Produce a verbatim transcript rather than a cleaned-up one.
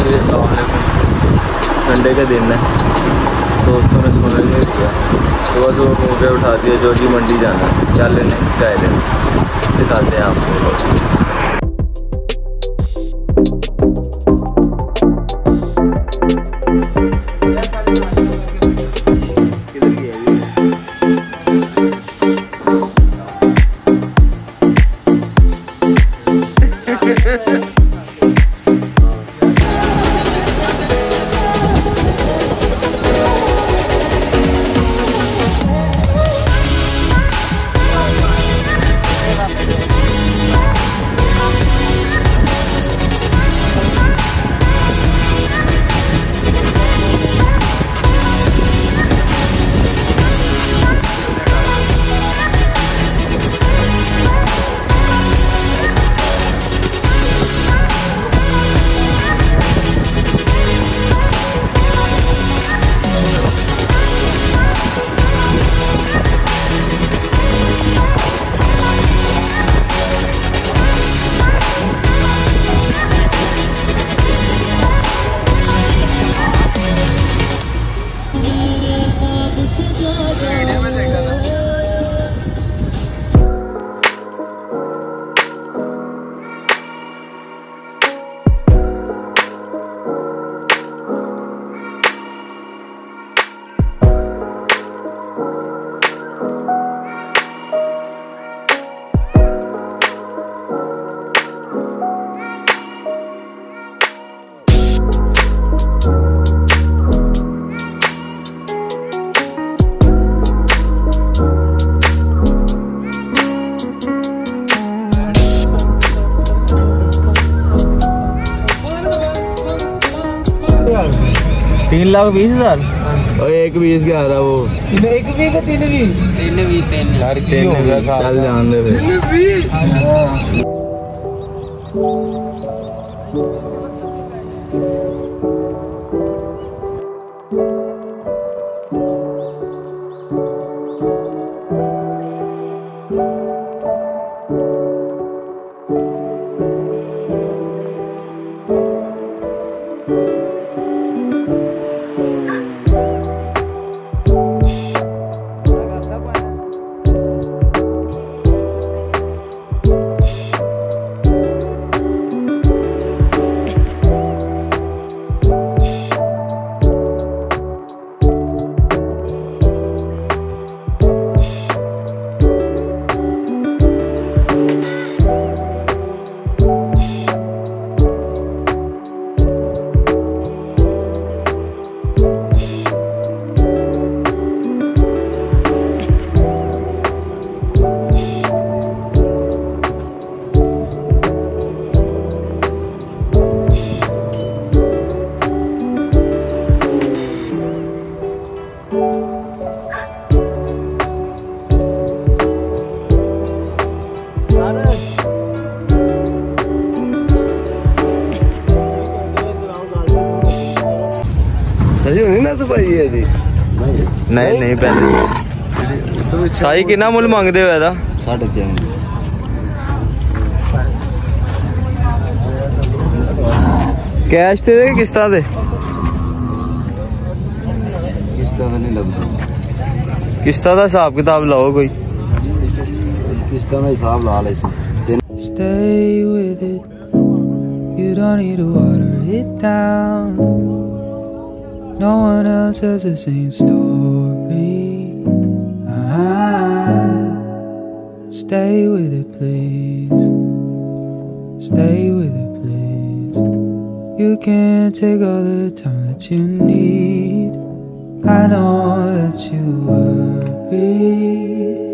Sunday का दिन है, दोस्तों ने सुनने नहीं दिया तो बस वो मुझे उठा दिया जो जी मंडी जाना है, चल लेने चाय लेने, दिखाते हैं आपको। तीन लाख बीस हजार और एक बीस क्या आ रहा वो एक भी का तीन भी तीन भी तीन यार तीन चल जान दे नहीं नहीं पहले शाही कितना मुल मांगते हो ऐसा साढ़े तीन कैश ते दे किस्तां दे किस्तां दा नहीं लगदा किस्तां दा हिसाब किताब लाओ कोई किस्तां दा हिसाब ला ले Stay with it, you don't need to water it down. No one else has the same story. Ah, stay with it, please. Stay with it, please. You can take all the time that you need. I know that you worry.